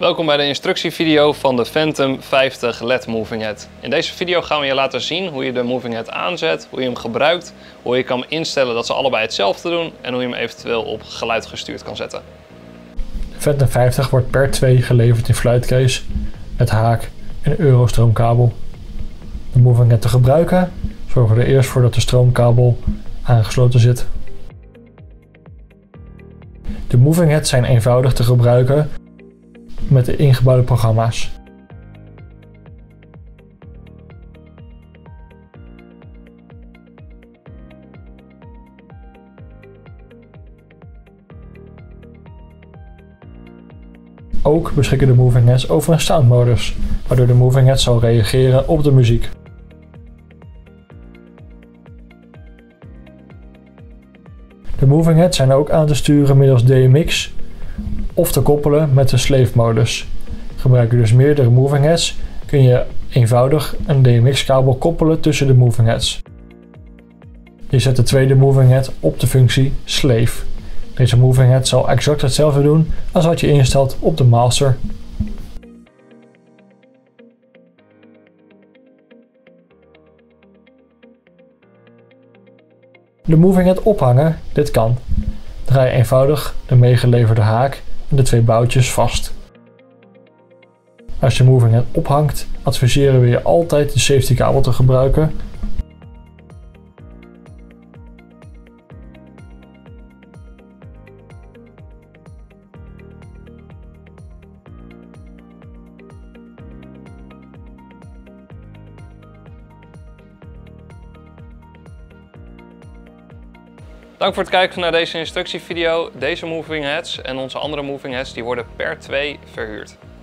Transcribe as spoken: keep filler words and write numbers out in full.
Welkom bij de instructievideo van de Phantom vijftig L E D Moving Head. In deze video gaan we je laten zien hoe je de Moving Head aanzet, hoe je hem gebruikt, hoe je kan instellen dat ze allebei hetzelfde doen en hoe je hem eventueel op geluid gestuurd kan zetten. De Phantom vijftig wordt per twee geleverd in fluitcase met haak en eurostroomkabel. De Moving Head te gebruiken zorgen we er eerst voor dat de stroomkabel aangesloten zit. De Moving Heads zijn eenvoudig te gebruiken met de ingebouwde programma's. Ook beschikken de Moving Heads over een soundmodus, waardoor de Moving Head zal reageren op de muziek. De Moving Heads zijn ook aan te sturen middels D M X of te koppelen met de slave modus. Gebruik je dus meerdere Moving Heads, kun je eenvoudig een D M X kabel koppelen tussen de Moving Heads. Je zet de tweede Moving Head op de functie slave. Deze Moving Head zal exact hetzelfde doen als wat je instelt op de master. De Moving Head ophangen, dit kan. Draai eenvoudig de meegeleverde haak en de twee boutjes vast. Als je Moving Head ophangt, adviseren we je altijd de safety kabel te gebruiken. Dank voor het kijken naar deze instructievideo. Deze Moving Heads en onze andere Moving Heads die worden per twee verhuurd.